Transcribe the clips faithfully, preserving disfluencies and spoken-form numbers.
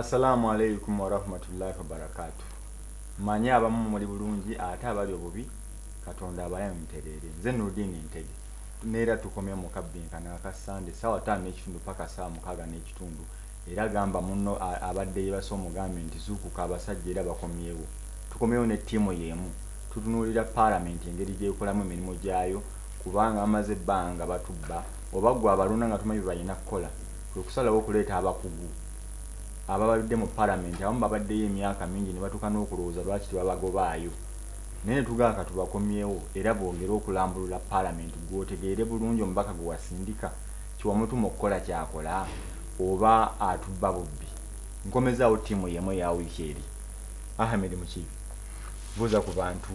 Assalamu alaikum wa rahmatullahi wa barakatuh. Manye abamu muri bulungi ate abali obubi Katonda abaye muterere. Nze Nurdini Ntege. Neera tukomye mu kabinkana ka Sunday sawa tano ekitundu paka saa mukaga n'ekitundu. Era gamba munno abadde yebaso mugambe nti zuukuka abasajja era bakomyewo. Tukomyewo ne ttiimu y'emu. Tutunuulira parliament engeri gy'ekolamu emirimu gyayo kubanga amaze ebbanga batubba oba gwe abalunda nga tumanyi balina kukola. Kwe kusalawo okuleeta abakugu ababadde mu parliament abamu babaddeyo emyaka mingi ne batuuka n'okulowooza lwaki tebabagobaayo. Naye ne tugaaka tubakomyewo era bongera okulambulula parliament gw'otegeere bulungi omubaka gwe wasindika kiwamutuma okukola kyakola oba atubba bubbi. Nkomezaawo ttiimu y'emu eya wiiki eri. Ahmed Mukiibi buuza ku bantu.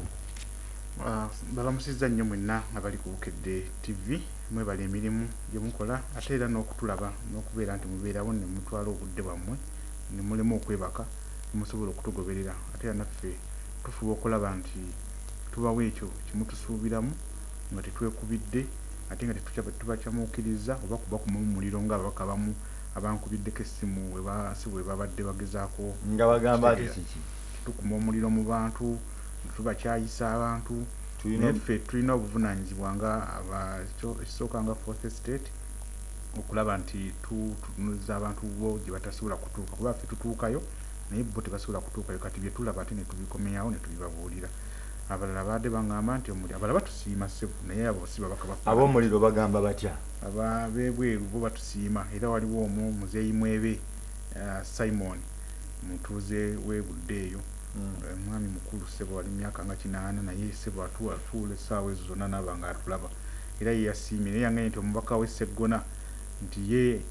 Uh, balamusizza nnyo mwenna abali ku Bukedde T V mwebali emirimu gye mukola ate era n'okutulaba n'okubeera nti mubeerawo ne mutwala obudde bwammwe ne mulema okwebaka ne musobola okutugoberera ate era naffe tufuba okulaba nti tubawo ekyo kimutusuubiramu nga tetwekubidde ate nga tubakyamuukiriza oba kuba kumu muliro nga ababaka abamu abankubiddeko essimu si bwe babadde bagezaako nga bagamba ati kiki tukuma omuliro mu bantu tubakyayisa abantu neffe tulina obuvunaanyizibwa nga ekisooka nga fourth estate okulaba nti tutunuliza abantu bo gye batasobola kutuuka kuba ffe tutuukayo naye bo tebasobola kutuukayo kati bye tulaba ate ne tubikomyawo ne tubibabuulira. Abalala baadde baŋŋamba nti omuliro abalala batusiima ssebo naye abo si babaka bafa ab'omuliro bagamba batya ab'ebweru bo batusiima era waliwo omu muzeeyi mwebe uh, Simon mutuuze w'ebudde eyo omwami mm. mukulu ssebo wali myaka nga kinaana naye ssebo atuula essaawa ezo zonna naaba nga atulaba era ye yasiimye naye yanganye nti omubaka we Sseggona nti ye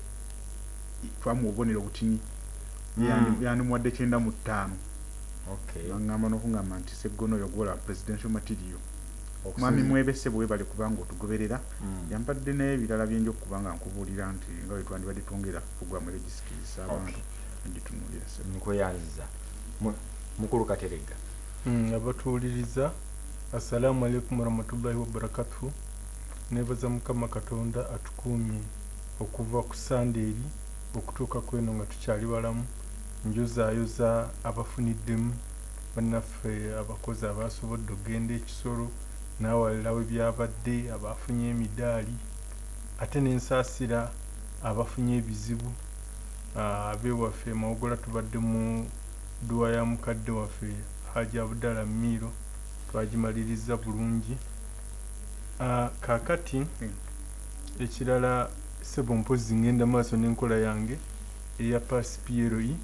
twamuwa obubonero butini mm. yandimuwadde kyenda mu ttaano. Okay. Ngamba n'okungamba nti Sseggona oyo gwola presidential material. Mwami mwebe ssebo webale kubanga otugoberera mm. yampadde naye ebirala byenjo okubanga nkubuulira nti nga bwe twandibadde twongera programu regisikiriza abantu negitunuulira ssebo. Nkweyanziza mukulu Katerega. Mm, abatuuliriza assalamu alaikum warahmatullahi wabarakatuh. Nebaza Mukama Katonda atukuumye okuva ku Sunday okutuuka kweno nga tukyali balamu. Njuzaayoza abafuniddemu bannaffe abakozi abasobodde okugenda ekisolo n'awalirawo byabadde abafunye emidaali ate n'ensaasira abafunye ebizibu ab'ewaffe Mawogola tubadde mu dduwa ya mukadde waffe Haji Abdallah Miro twagimaliriza bulungi. Kaakati ekirala ssebo mpozi ngenda maaso n'enkola yange eya Pass P L E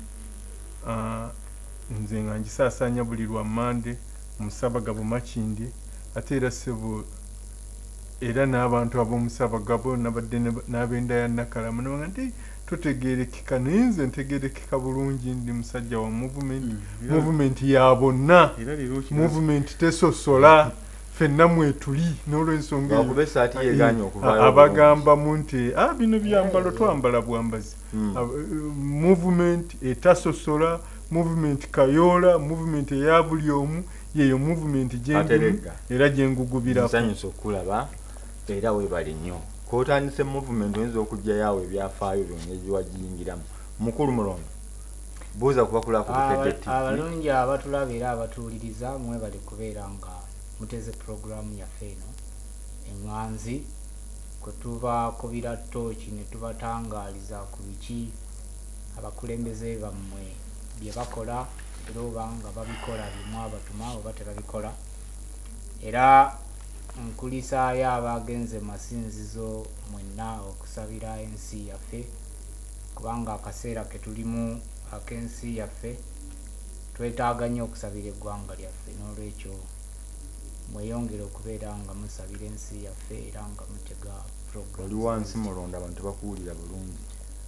nze nga ngisaasaanya buli lwa Mande Musabagabo Makindye ate era ssebo era n'abantu ab'omusabagabo nabadde n'ab'enda ya Nakalama nabanga nti tutegeerekeka naye nze ntegeerekeka bulungi ndi musajja wa movement mm, movement ya bonna movement tesosola fenna mwetuli n'olw'ensonga abagambamu nti ah bino byambalo twambala bwambazi mm. uh, movement etasosola movement kayola movement eya buli omu yeyo movement gyendimu era gyengugubirako nsanyusa okulaba era webali nnyo kotandise movement oyinza okujja yawe ebyafaayo byonna ebiwagiyingiramu. Mukulu Mulondo buuza kubakula ku Bukedde T V. Abalungi abatulaba era abatuuliriza mwebale kubeera nga muteze programu yaffe eno Enganzi kwe tubakubira ttooki ne tubatangaaliza ku biki abakulembeze bammwe bye bakola era oba nga babikola bimu abatuma oba tebabikola era nkulisaayo abagenze masinzizo mwenna okusabira ensi yaffe kubanga akaseera ke tulimu ak'ensi yaffe twetaaga nnyo okusabira eggwanga lyaffe n'olwekyo mweyongere okubeera nga musabira ensi yaffe era nga mutega program. Oli wansi Mulonda abantu bakuwulira bulungi.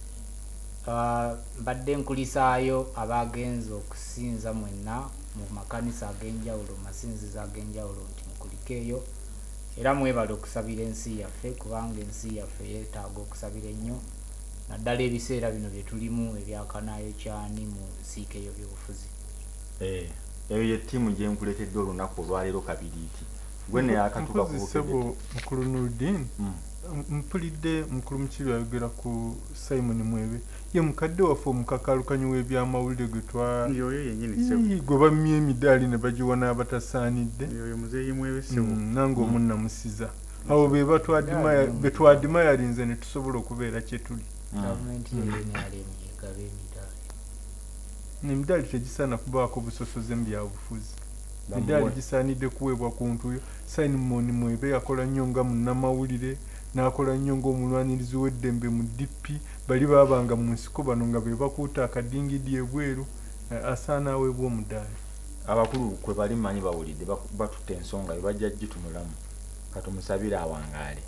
Mbadde nkulisaayo abagenze okusinza mwenna mu makanisa ag'enjawulo masinzizo ag'enjawulo nti mukulikeeyo era mwebale okusabira ensi yaffe kubanga ensi yaffe yeetaaga okusabira ennyo naddala ebiseera bino bye tulimu ebyakanaayo kyani mu nsiike y'ebyobufuzi. Eh, eyo ye ttiimu gye nkuleetedde olunaku olwaleero Kabiriiti. gwe ne akatuka ku sebo mukulu Nurdin mm. mpulidde mukulu Mukiru ayogera ku Simon Mwebe ye mukadde waffe omukakalukanyi w'ebyamawulire gwe twa yoyo yennyini sebo gwe bamye emidaali ne bagiwa n'abatasaanidde yoyo muzeeyi Mwebe sebo mm, nange omunna musiza abo be batwadimaya be twadimayalinze ne tusobola okubeera kye tuli gavumenti y'ebyalemi egaba emidaali emidaali tegisaana kubaako busosoze mu byabufuzi emidaali gisaanidde kuweebwa ku ntuyo Simon Mwebe yakola nnyo nga munnamawulire n'akola nnyo ng'omulwanirizi w'eddembe mu D P bali baabanga mu nsiko bano nga be bakuuta akadingidi ebweru asaana aweebwa omudaali abakulu kwe bali manyi bawulidde batutte ensonga yo bajja gitunulamu katumusabire awangaale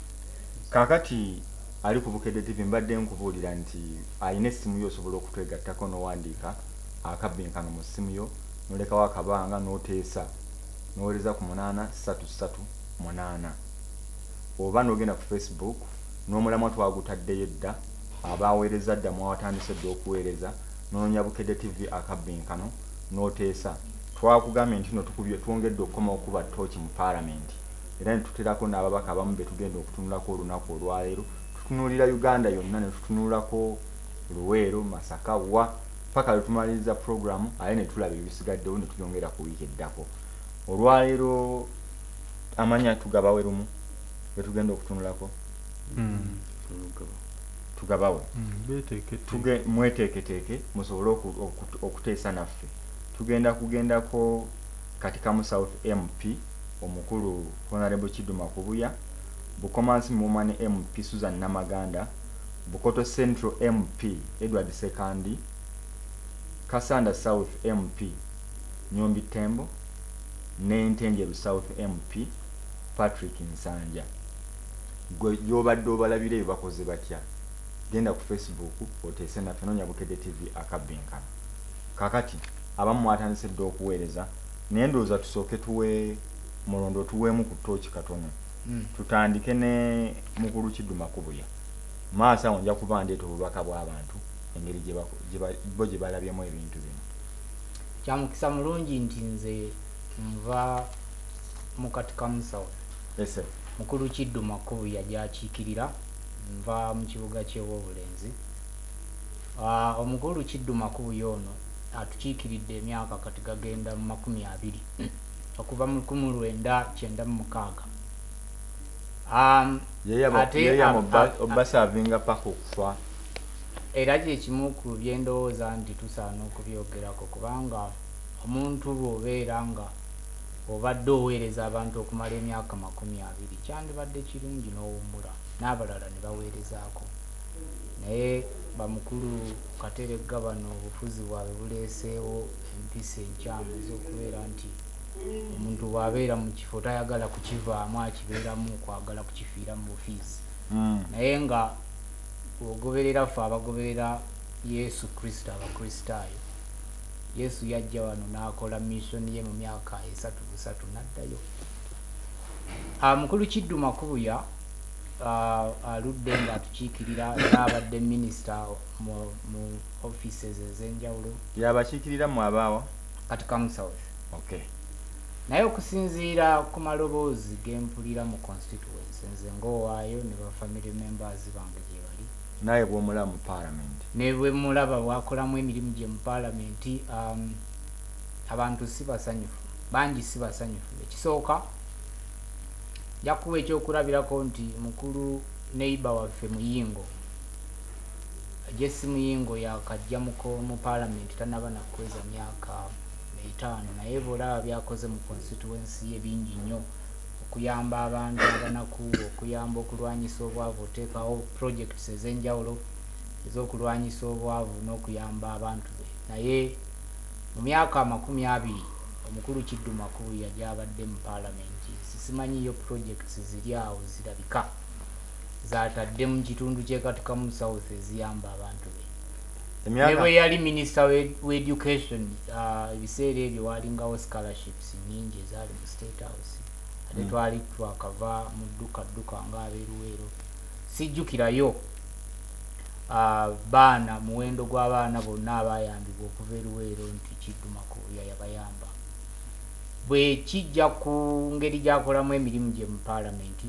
kakati ali ku Bukedde T V mbadde nkubuulira nti ayina essimu yo osobola okutwegattako n'owandiika akabbinkano mu ssimu yo nolekawo akabanga n'oteesa n'owereza ku munaana ssatu ssatu munaana oba n'ogenda ku Facebook n'omulamwa twagutaddeyo edda abaweereza dda mwawatandise dda okuweereza n'onoonya Bukedde T V akabbinkano n'oteesa twakugambye nti no tukubye twongedde okukoma okuba ttooki mu Parliament era ne tuterako n'ababaka abamu be tugenda okutunulako olunaku olwaleero tutunuulira Uganda yonna ne tutunuulako Luweero Masaka wa paka lutumaliriza programu aye ne tulaba ebisigaddewo ne tubyongera ku wiiki eddako olwaleero amanya tugabawe lumu be tugenda okutunulako mm. tugabawe mm. tuge mweteeketeeke musobole okuteesa naffe tugenda kugendako Katikamu South M P omukulu Honorable Kiduma Kubuya Bukomansi Mumane M P Susan Namaganda Bukoto Central M P Edward Sekandi Kasanda South M P Nyombi Tembo Nentenjeru South M P Patrick Nsanja gwe yobadde obalabire bakoze batya genda ku Facebook oteese naffe noonya Bukedde T V akabbinkano kakati abamu mwatandise dda okuweereza naye ndowooza tusooke tuwe mulondo tuweemu ku ttooki katono mm. tutandike ne mukulu Kiduma Kubuya maaso awo nja kuba ndeeta obubaka bw'abantu engeri bo gye balabyemu ebintu bino kyamukisa mulungi nti nze nva mu Katikamu South yes, mukulu Kiduma Kubuya gyakiikirira nva mu kibuga ky'Obulenzi uh, omukulu Kiduma Kubuya ono atukiikiridde emyaka kati gagenda mu makumi abiri okuva mu lukumi lwenda kyenda mu mukaaga um, ate obasavinga paka okufa era kyekimu ku byendowooza nti tusaana okubyogerako kubanga omuntu bw'obeera nga obadde oweereza abantu okumala emyaka makumi abiri kyandibadde kirungi n'owummula n'abalala ne baweerezaako naye bamukulu Kateregga bano obufuzi bwabwe buleeseewo empisa enkyamu ez'okubeera nti omuntu bw'abeera mu kifo tayagala kukivaamu akibeeramu kwagala kukifiira mu ofiisi mm. naye nga ogoberera ffe abagoberera Yesu Kristo abakristaayo Yesu yajja wano n'akola mission ye mu myaka esatu busatu n'addayo mukulu Kiduma Kubuya Uh, aludde nga atukiikirira n'abadde minisita mu, mu offices ez'enjawulo yabakiikirira mu abaawa Katikamu South okay. naye okusinziira ku maloboozi gempulira mu constituency nze ng'owaayo ne ba family members bange gye bali naye bw'omulaba mu Parliament ne bwe mulaba bwakolamu emirimu gye mu Parliament um, abantu si basanyufu bangi si basanyufu ekisooka jakuwa ekyokulabirako nti mukulu neighbor waffe Muyingo Jesse Muyingo yakajja mu Parliament tanaba nakweza myaka etaano naye bw'olaba byakoze mu constituency ye bingi nnyo okuyamba abantu abanaku okuyamba okulwanyisa obwavu oteekawo projects ez'enjawulo ez'okulwanyisa obwavu n'okuyamba abantu be naye mu myaka amakumi abiri omukulu Kiduma Kubuya gy'abadde mu Parliament simanyi iyo projects ziri awo zirabika zatadde mu kitundu kye Katikamu South eziyamba abantu be ne bwe yali minister we education ebiseera uh, ebyo walingawo scholarships nyingi ezaali mu State House ate mm. twali twakava mu dduka dduka ng'abeeruweero sijjukirayo uh, baana muwendo gw'abaana bonna abayambibwa okuva eruweero nti Kiduma Kubuya yabayamba bwe kijja ku ngeri gyakolamu emirimu gye mu paalamenti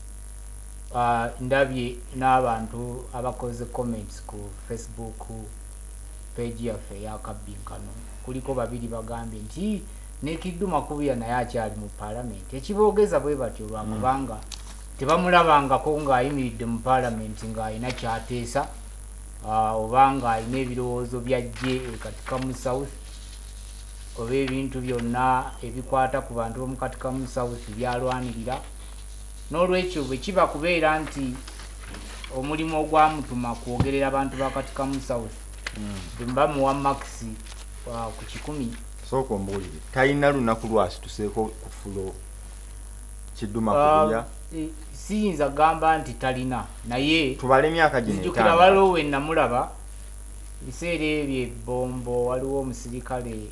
uh, ndabye n'abantu abakoze comments ku Facebook page yaffe eyakabbinkano kuliko babiri bagambye nti ne Kiddu Makubuya naye akyali mu paalamenti ekiboogeza bwe batyo lwakubanga mm. tebamulabangako ng'ayimiridde mu paalamenti ng'alina kyateesa uh, oba ng'alina ebirowoozo byajje ekatikamu South oba ebintu byonna ebikwata ku bantu b'omu Katikamu South byalwanirira n'olwekyo bwe kiba kubeera nti omulimu ogwamutuma kwogerera abantu ba Katikamu South mm. mba muwa maxi uh, ku kikumi sooka ombuulire talina lunaku lwasituseeko ku fulo Kiddu Makubuya uh, e, siyinza gamba nti talina naye tubale emyaka gino nzijukira waliwo we namulaba biseera ebyo ebbombo waliwo omusirikale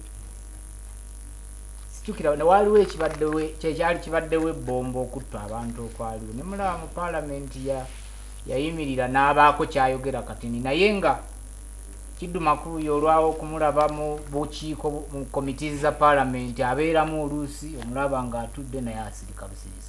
sijukira waliwo ekibaddewe kyekyali kibaddewo ebbombo okutta abantu okwaliwo ne mulaba mu paalamenti ya yayimirira n'abaako kyayogera katini naye nga Kiddu Makubuya olwawo okumulaba mu bukiiko mu komiti za paalamenti abeeramu oluusi omulaba ng'atudde naye asirika busirisi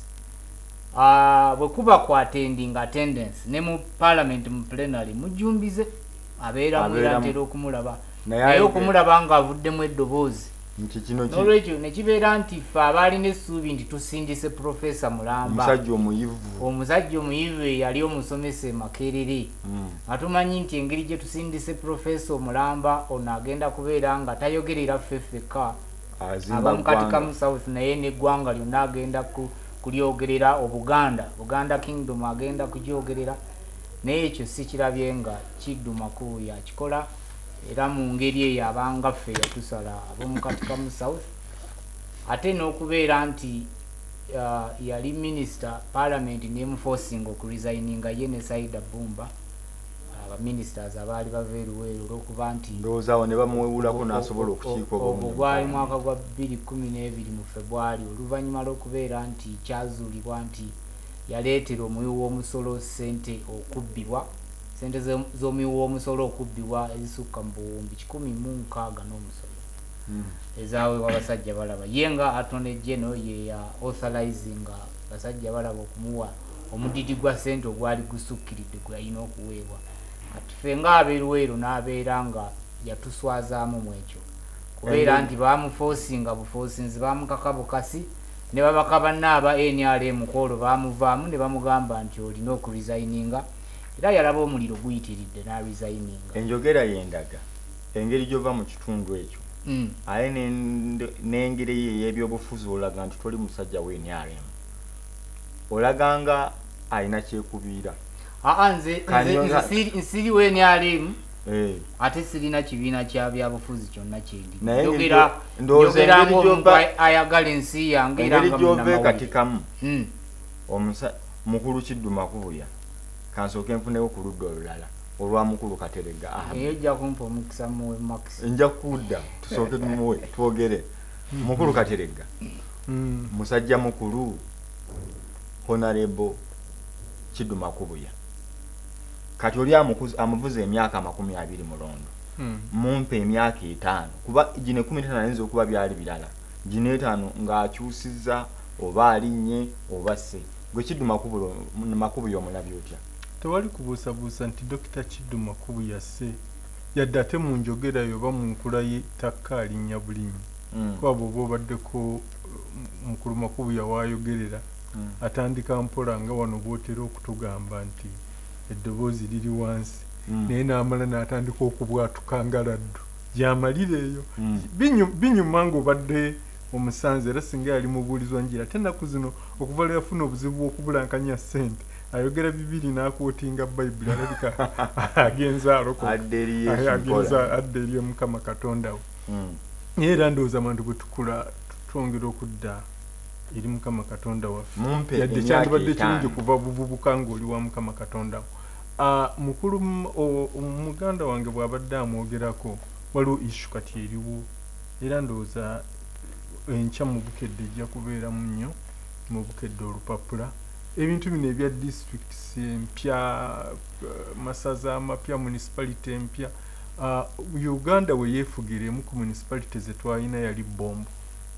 uh, bwe kuba ku attending attendance ne mu paalamenti mu plenary mujjumbize abeeramu era ntera okumulaba naye okumulaba ng'avuddemu eddoboozi n'olwekyo ne kibeera nti ffe abaalina essuubi nti tusindise Profesa Mulamba omusajja omuyivu omusajja omuyivu eyali omusomesa Makerere nga tumanyi nti engeri gye tusindise Profesa Mulamba ono agenda kubeera nga tayogerera ffe ffekka ab'omu Katikamu South naye n'eggwanga lyonna agenda kulyogerera Obuganda Buganda Kingdom agenda kugyogerera naye ekyo sikirabye nga Kiddu Makubuya akikola era mu ngeri eyo abanga ffe yatusala ab'omu Katikamu South ate n'okubeera nti uh, yali minisita parliament nemuforcing okuresigninga ye ne Saida Bumba abaministers abaali bava eruweero olw'okuba nti ndowoozawo ne bamuwewulako n'asobola okukiika obwo gwali mwaka gwa bbiri kkumi n'ebiri mu February oluvannyuma lw'okubeera nti kyazuulibwa nti yaleetera omuwi w'omusolo ssente okubbibwa sente z'omuwi w'omusolo okubbibwa ezisukka mu buwumbi kikumi mu nkaaga n'omusolo mm. ezaweebwa basajja balaba ye nga Attorney General ye ya authorizing basajja balaba okumuwa omudidi gwa ssente ogwali gusukkiridde gwe yalina okuweebwa kati ffe ng'abeeruweero n'abeera nga yatuswazaamu mu ekyo kubeera nti baamuforcinga buforcinzi baamukaka bukasi ne babaka banne aba N R M kwolwo baamuvaamu ne bamugamba nti olina okuresigninga era yalaba omuliro guyitiridde n'aresigninga enjogera yendaga engeri gyova mu kitundu ekyo mm. aye n'engeri ye ey'ebyobufuzi olaga nti toli musajja wa N R M olaganga alina kyekubiira aa nze nsiri wa N R M ate sirina kibiina kya byabufuzi kyonna kyendi njogera ng'omuntu ayagala ensi yange era nga munnamawulire katikamu mukulu Kiddu Makubuya kansooke nfunewo ku ludda olulala olwa mukulu Kateregga eyo ojja kumpa omukisa muwe max nja kudda tusooke tumuwe twogere mukulu Kateregga musajja mukulu Honorable Kiddu Makubuya kati oli amuvuza emyaka makumi abiri mu londo mumpe emyaka etaano kuba gino ekumi n'etaano ayinza okuba byali birala gino etaano ng'akyusizza oba alinnye oba se gwe Kiddu Makubuya omulabye otya tewali kubuusabuusa nti Dokita Kiddu Makubuya se yadde ate mu njogera yoba mu nkula ye takka alinnya bulinnya kuba bw'oba obaddeko mukulu Makubuya waayogerera atandika mpola nga wano bw'otera okutugamba nti eddoboozi liri wansi naye n'amala n'atandika okubwatuka nga laddu gy'amalira eyo binyuma ng'obadde omusanze era singa yali mubuulizwa njira ate ennaku zino okuva lwe yafuna obuzibu bw'okubulankanya ssente ayogera bibiri n'akwotinga bayibuli alabika agenza alokoka adda eri Mukama Katonda we naye era ndowooza abantu bwe tukula twongera okudda eri Mukama Katonda waffe yadde kyandibadde kirungi okuva buvubuka ng'oli wa Mukama Katonda we mukulu muganda wange bw'abadde amwogerako waliwo issu kati eriwo era ndowooza enkya mu bukedde ejja kubeeramu nnyo mu bukedde olupapula ebintu bino ebya districts empya masaza amapya municipality empya Uganda we yeefugira emu ku municipality ze twalina yali Bombo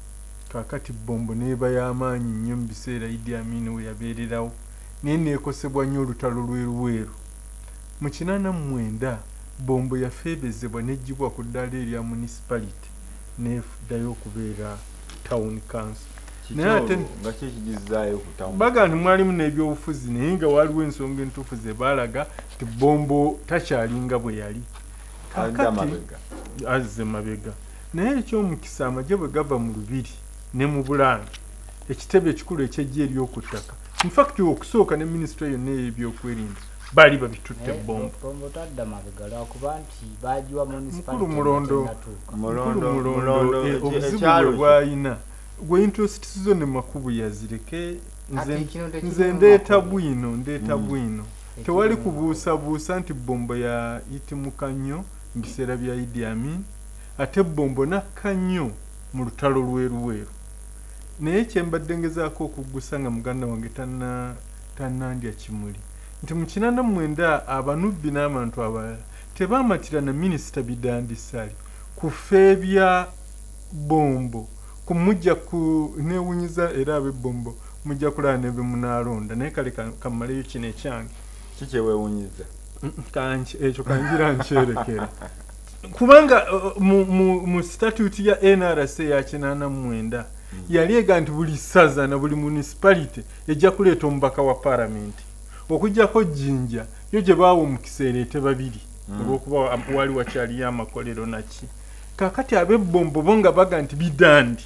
kakati bombo neba y'amaanyi nnyo mu biseera Idi Amin we yabeererawo naye neekosebwa nnyo olutalo lweruweeru mu kinaana mu mwenda bombo yafeebezebwa n'eggyibwa ku ddaala erya municipality n'eddayo okubeera town council naye ate nga kikigizaayo ku town baga nti mwalimu n'ebyobufuzi naye nga waliwo ensonga entuufu ze baalaga nti bombo takyalinga bwe yali kakati azze mabega naye ekyomukisa amagye bwe gava mu lubiri ne mu bulange ekitebe ekikulu ekyejja ery'oku ttaka infact okusooka ne minisitule yonna ey'ebyokwerinda bali babitutte bombo bombo tadda mabega lwakuba nti bagiwa mukulu mulondo mulondo mulondo obuzibu bwe bwayina gwe interest zo ne makubu yazireke nze nze ndeeta bwino ndeeta bwino tewali kubuusabuusa nti bombo ya itimuka nnyo mu biseera bya Idi Amin ate bombo nakka nnyo mu lutalo lweruweeru naye kyembadde ngezaako okuggusa nga muganda wange tanna tannandya kimuli nti mu kinaana mu mwenda abanubbi n'abantu abalala tebaamatira na minisita Bidandisali ku feebya bombo kumujja ku neewunyiza era ab'ebbombo mujja kulaba ne be munaalonda naye kale kammaleyo kino ekyange kikyeweewunyiza kanki ekyo kanjira nkyerekera kubanga mu, mu, mu statute ya N R C ya kinaana mu mwenda yali ega nti buli saza na buli municipality ejja kuleeta omubaka wa paramenti okujjako Jinja yo gye baawa omukisa ereete babiri olw'okuba wali wakyaliyo amakolero naki kakati ab'ebbombo bo nga baga nti bidandi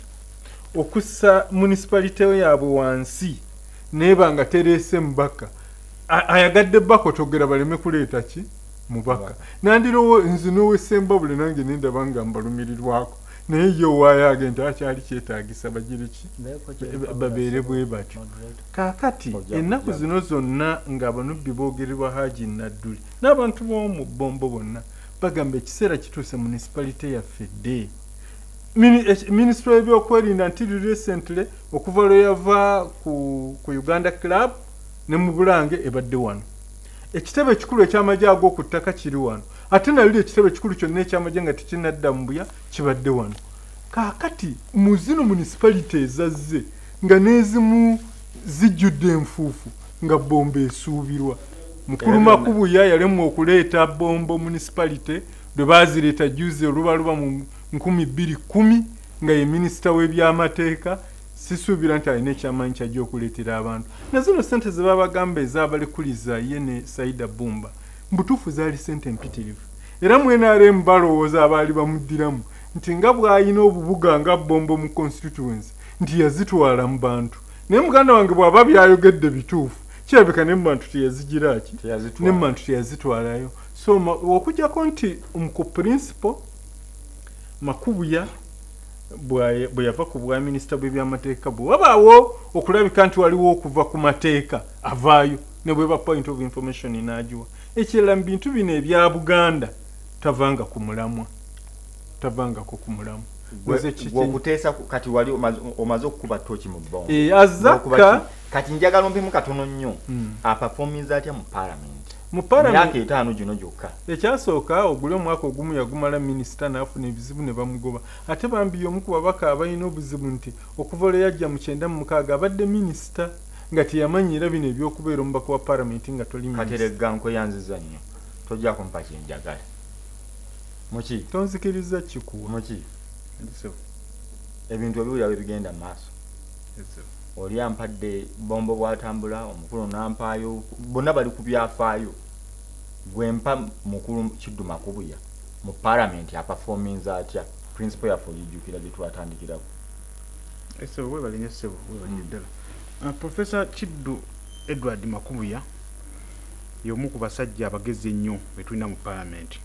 okussa municipality yaabwe wansi neeba nga tereese mubaka ayagadde bbaka otogera baleme kuleeta ki mubaka nandirowo nze n'owesemba buli nange nendaba nga mbalumirirwako naye yo waayage nti akyali kyetaagisa bagire ki babeere bwe batyo kaakati ennaku zino zonna ng'abanubbi boogererwa Haji Nadduli n'abantu b'omu bombo bonna bagamba ekiseera kituuse municipality yaffe dde minisitule y'ebyokwerinda nti recently okuva lwe yava ku, ku Uganda Club ne mu Bulange ebadde wano ekitebe ekikulu eky'amagye ag'oku ttaka kiri wano ate naliri ekitebe ekikulu kyonna eky'amagye nga tekinnadda mu buya kibadde wano kaakati mu zino municipality ezazze nga n'ezimu zijjudde enfuufu nga bombo esuubirwa mukulu Makubuya yalemwa okuleeta bombo municipality lwe baazireeta juzi olubaluba mu nkumi bbiri kumi nga ye minisita w'ebyamateeka sisuubira nti alina ekyamaanyi kyajja okuleetera abantu na zino ssente ze babagamba ezaabalekuliza ye ne Saida Bumba mbutuufu zaali ssente mpitirivu era mu N R M balowooza abaali bamuddiramu nti nga bw'alina obubuga nga bombo mu constituency nti yazitwala mu bantu naye muganda wange bw'aba byayogedde bituufu kirabika ne mu bantu teyazigira ki ne mu bantu teyazitwalayo so okujjako nti ku principal Makubuya bwe yava ku bwa minisita bw'ebyamateeka bwe wabaawo okulabika nti waliwo okuva ku mateeka avaayo ne bweba point of information n'agiwa ekirala mu bintu bino ebya Buganda tavanga ku mulamwa tavangako ku mulamwa okuteesa kati wali omaze okukuba ttooki mu bbongo azakka kati njagala ompemu katono nnyo apafominza atya mu parliament mu parliament myaka etaano gino gyokka ekyasooka ogule omwaka ogumu yagumala minisita n'afuna ebizibu ne bamugoba ate bambi omu ku babaka abalina obuzibu nti okuva lwe yajja mu kyenda mu mukaaga abadde minisita nga teyamanyira bino ebyokubeera omubaka wa parliament nga toli minisita kateregga nkweyanziza nnyo tojja kumpa kyenjagala muki tonzikiriza kikuwa muki ebintu ebiwulira bwe bigenda mu maaso oli ampadde bombo bwatambula omukulu nampaayo bonna bali ku byafaayo gwempa mukulu Kiddu Makubuya mu parliament apafominza atya principal yaffe oyijjukira gye twatandikirako ese we balinye sebo we balinye ddala Professor Kiddu Edward Makubuya y'omu ku basajja abagezi ennyo be tulina mu parliament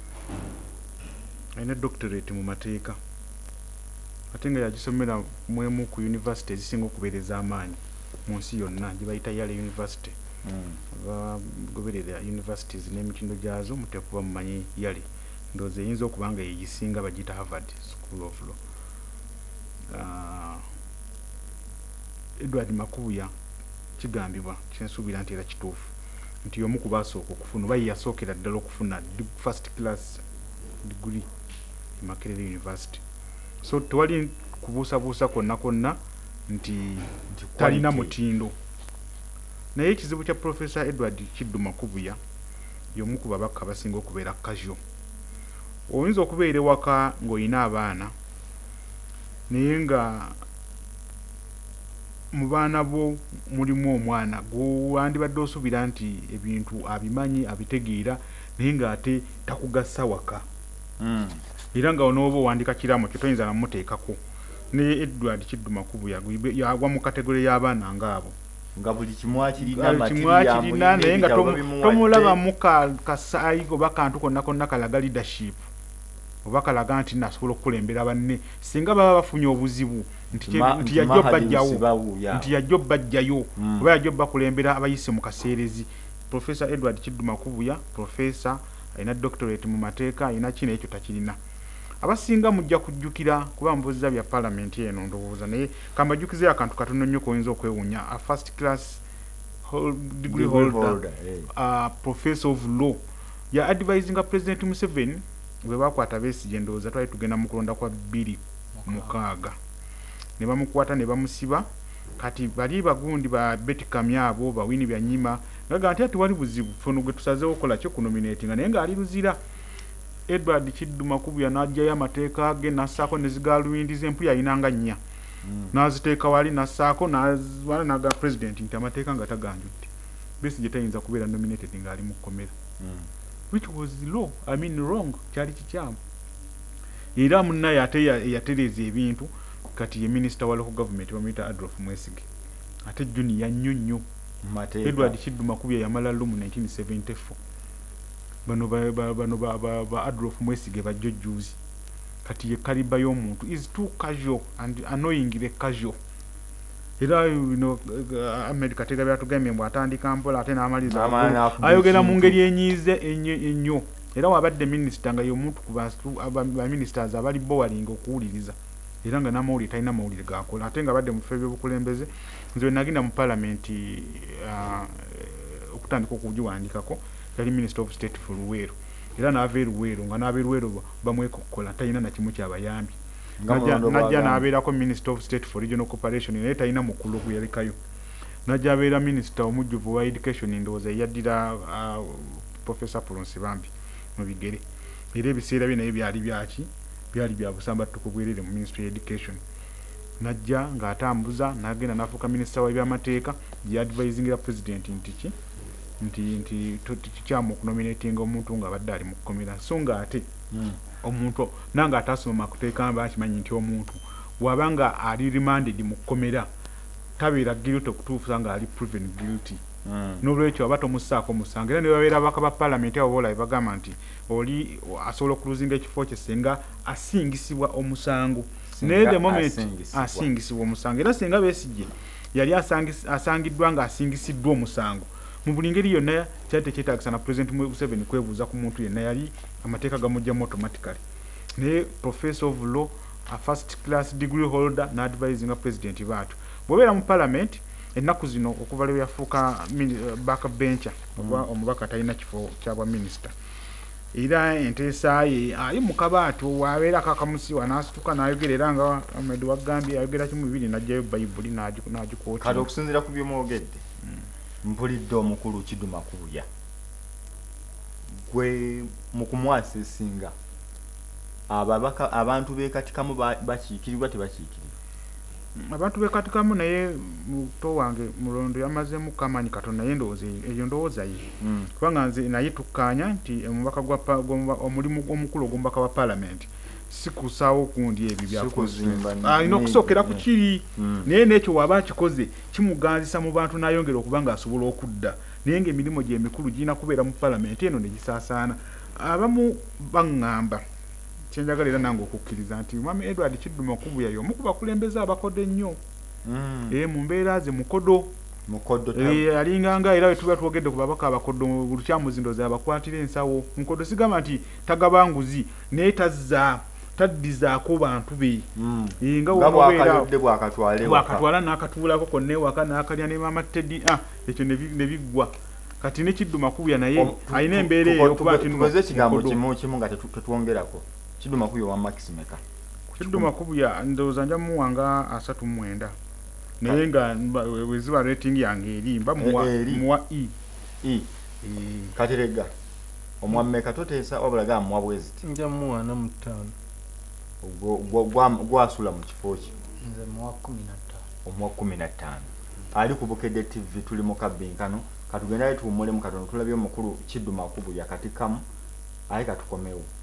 alina doctorate mu mateeka ate nga yagisomera mwemu ku university ezisinga okubeereza amaanyi mu nsi yonna gye bayita Yale University bagoberera universities n'emitindo gyazo muteeka kuba mumanyi Yale ndowooza eyinza okuba nga yegisinga bagiyita Harvard School of Law. uh, Edward Makubuya kigambibwa kyensuubira nti era kituufu nti y'omu ku baasooka okufuna oba yasookera ddala okufuna first class degree e Makerere University. So tewali kubuusabuusa kwonna kwonna nti talina mutindo. Naye ekizibu kya Professor Edward Kiddu Makubuya y'omu ku babaka abasinga okubeera casual. Oyinza okubeera ewaka ng'olina abaana naye nga mu baana bo mulimu omwana gwandibadde osuubira nti ebintu abimanyi abitegeera naye ng'ate takugassa waka. Mm. Era nga onooba owandika kiraamo kye toyinza namuteekako. Ne Edward Kiddu Makubuya yagwa mu kategole y'abaana ng'abo. Nga buli kimu akirina kirina naye nga tomulaba mu kasaayi oba kantu konna konna kalaga leadership oba kalaga nti nasobola okukulembera banne singa baba bafunye obuzibu nti yajjo bajjawo nti yajjo bajjayo oba yajjo bakulembera abayise mu kaseerezi. Professor Edward Kiddu Makubuya professor alina doctorate mu mateeka alina kino ekyo takirina. Abasinga mujja kujjukira kuba mbuuza bya parliament eno ndowooza naye kambajjukize akantu katono nnyo koyinza okwewuunya a first class degree holder a professor of law ya advising president Museveni bwe bakwata Besigye ndowooza twali tugenda mu kulonda kwa bbiri mukaaga ne bamukwata ne bamusiba kati bali bagundi ba Betty Kamyabo bawini bya nyima ngaga nti ati wali buzibu fono gwe tusazeewo kola kyo kunominatinga naye nga ali luzira. Edward Kiddu Makubuya n'ajjayo amateeka ge n'assaako ne zigalwindi z'empu yayinanga nnya n'aziteeka wali n'assaako n'wala n'aga president nti amateeka nga taganjudde Besigye tayinza kubeera nominated ng'ali mu kkomera. Which was law, I mean wrong, kyali kikyamu. Era munnaye ate yatereza ebintu kati ye minister wa local government bamuyita Adolf Mwesigye ate junior nnyo nnyo. Edward Kiddu Makubuya yamala lumu nineteen seventy-four. Bano ba bano ba ba Adolf Mwesigye bajjojjuzi kati ye kaliba y'omuntu is too casual and annoyingly casual. Era you know America tegabya tugambye mbu atandika mpola ate n'amaliza ayogera mu ngeri enyize ennyo. Era wabadde minister nga y'omuntu ku ba ministers abali bowalinga okuwuliriza era nga n'amawulire talina mawulire gakola ate nga badde mu ffe by'obukulembeze nze nagenda mu parliament okutandika okugiwandikako yali minister of state for Luweero era n'ava e Luweero nga n'ava e Luweero bamwekokkola talina na kimu kyabayambi najja n'abeerako minister of state for regional cooperation naye talina mukulu gwe yalekayo najja abeera minister omujjuvu wa education ndowooza yaddira Professor Paul Nsibambi mu bigere era ebiseera bye naye byali byaki byali bya busambattuko bwerere mu ministry of education. Najja ng'atambuza n'agenda n'afuuka minister w'ebyamateeka gye advisingira president nti ki nti nti tukyamu okunominatinga omuntu ng'abadde ali mu kkomera so ng'ate omuntu nange atasoma makuteeka mba akimanyi nti omuntu wabanga ali remanded mu kkomera tabeera guilty okutuusa nga ali proven guilty. N'olwekyo aba tomussaako musango era ne babeera abaka ba parliament abo boolabe bagamba nti oli asobola okuluzinga ekifo kye singa asingisibwa omusango naye the moment asingisibwa omusango era singa Besigye yali asangiddwa nga asingisiddwa omusango mu buli ngeri yonna kyali tekyetaagisa na president Museveni kwebuuza ku muntu yenna yali amateeka gamugjamu automatically. Naye professor of law a first class degree holder n'advisinga president baatu bw'obeera mu parliament ennaku zino okuva lwe yafuuka backbencher oba omubaka talina kifo kyabwa minister era enteesa ye ali mu kabaato wabeera kakamusiwa n'asituka n'ayogera era nga Ahmed wagambye ayogera kimu bibiri n'ajjayo bayibuli n'agikooti. Kati okusinziira ku by'omwogedde mpulidde omukulu Kiddu Makubuya gwe mu kumwasesinga ababaka abantu beekatikamu bakiikirirwa tebakiikirirwa. Abantu beekatikamu naye muto wange mulondo yamazeemu kamanyi Katonda naye ndowooza eyo ndowooza ye kubanga nze naye tukkaanya nti omubaka gwa omulimu omukulu ogw'omubaka wa parliament si kusaawo okundi ebyo byakoze alina okusookera ku kiri naye n'ekyo waba akikoze kimuganzisa mu bantu n'ayongera okuba ng'asobola okudda naye ng'emirimu gye emikulu girina kubeera mu parliament eno ne gisaasaana. Abamu baŋŋamba kyenjagala era nange okukkiriza nti Mwami Edward Kiddu Makubuya y'omu ku bakulembeze abakodo ennyo ee mu mbeera ze mukodo mukodo alinganga era wetuba twogedde ku babaka abakodo bulukyamuzindo ze abakwatira ensawo mukodo sigamba nti tagabanguzi naye tazza taddizaako bantu be nga bwakatwala n'akatuulako konna ewaka n'akalya ne Maama Teddy ekyo ne biggwa kati ne Kiddu Makubuya naye alina embeera eyo okuba nti tukoze ekigambo kimu kimu nga tetwongerako Kiddu Makubuya wa Maximeka Kidduma kubuya ndowooza nja muwanga asatu mu mwenda naye nga mba- we- weziba rating yange eri mba muwa Eh, eri. muwa E. i Eh, katerega omwammeka toteesa wabula gamba muwa bweziti nja muwana mu ttaano gwasula mu kifo ki nze muwa kumi na ttaano omwa kumi na ttaano ali ku Bukedde tv tuli mu kabbinkano katugenda tuwummulemu katono tulabye omukulu Kidduma Kubuya kati kamu aye katukomewo